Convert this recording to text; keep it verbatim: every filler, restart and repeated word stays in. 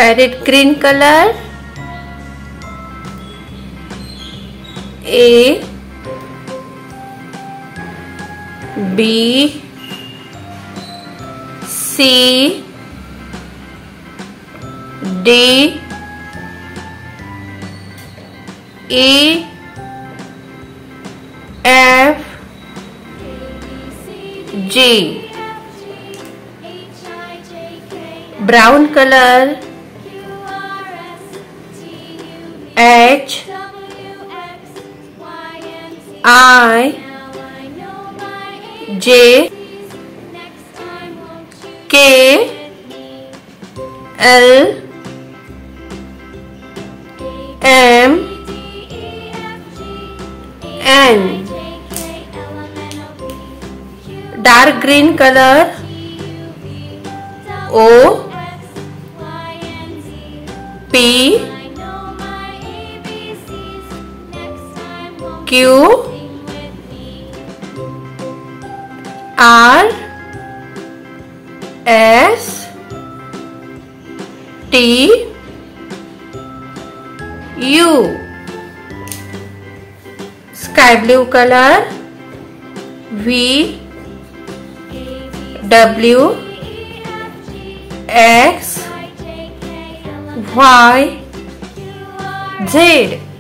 Parrot green colour, A B C D E F G. Brown color, H I J K L M N. Dark green color, O P Q R S T U. Sky blue color, V W X Y Z.